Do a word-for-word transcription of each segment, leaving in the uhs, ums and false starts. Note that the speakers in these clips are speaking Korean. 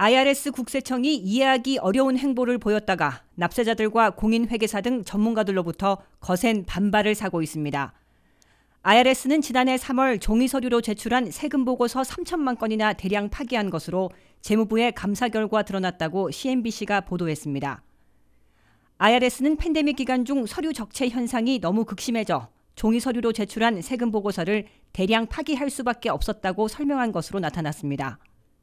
아이알에스 국세청이 이해하기 어려운 행보를 보였다가 납세자들과 공인회계사 등 전문가들로부터 거센 반발을 사고 있습니다. 아이알에스는 지난해 삼월 종이서류로 제출한 세금보고서 삼천만 건이나 대량 파기한 것으로 재무부의 감사 결과 드러났다고 씨엔비씨가 보도했습니다. 아이알에스는 팬데믹 기간 중 서류 적체 현상이 너무 극심해져 종이서류로 제출한 세금보고서를 대량 파기할 수밖에 없었다고 설명한 것으로 나타났습니다.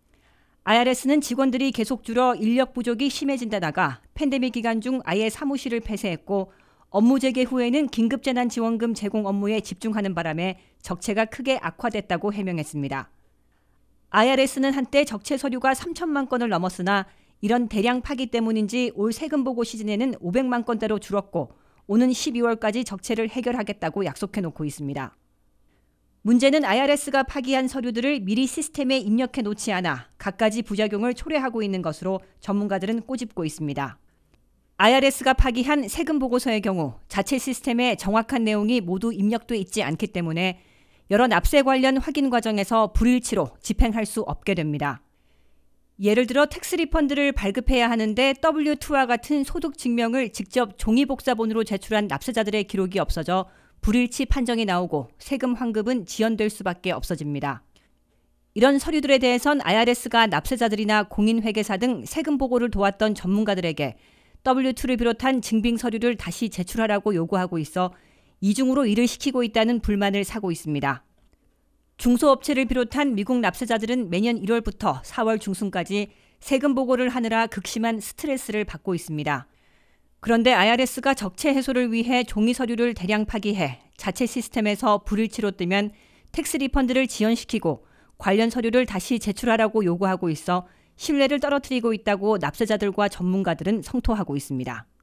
아이알에스는 직원들이 계속 줄어 인력 부족이 심해진다다가 팬데믹 기간 중 아예 사무실을 폐쇄했고 업무 재개 후에는 긴급재난지원금 제공 업무에 집중하는 바람에 적체가 크게 악화됐다고 해명했습니다. 아이알에스는 한때 적체 서류가 삼천만 건을 넘었으나 이런 대량 파기 때문인지 올 세금 보고 시즌에는 오백만 건대로 줄었고 오는 십이월까지 적체를 해결하겠다고 약속해놓고 있습니다. 문제는 아이알에스가 파기한 서류들을 미리 시스템에 입력해 놓지 않아 갖가지 부작용을 초래하고 있는 것으로 전문가들은 꼬집고 있습니다. 아이알에스가 파기한 세금 보고서의 경우 자체 시스템에 정확한 내용이 모두 입력돼 있지 않기 때문에 여러 납세 관련 확인 과정에서 불일치로 집행할 수 없게 됩니다. 예를 들어 텍스 리펀드를 발급해야 하는데 더블유 투와 같은 소득 증명을 직접 종이 복사본으로 제출한 납세자들의 기록이 없어져 불일치 판정이 나오고 세금 환급은 지연될 수밖에 없어집니다. 이런 서류들에 대해선 아이알에스가 납세자들이나 공인회계사 등 세금 보고를 도왔던 전문가들에게 더블유 투를 비롯한 증빙 서류를 다시 제출하라고 요구하고 있어 이중으로 일을 시키고 있다는 불만을 사고 있습니다. 중소업체를 비롯한 미국 납세자들은 매년 일월부터 사월 중순까지 세금 보고를 하느라 극심한 스트레스를 받고 있습니다. 그런데 아이알에스가 적체 해소를 위해 종이 서류를 대량 파기해 자체 시스템에서 불일치로 뜨면 텍스 리펀드를 지연시키고 관련 서류를 다시 제출하라고 요구하고 있어 신뢰를 떨어뜨리고 있다고 납세자들과 전문가들은 성토하고 있습니다.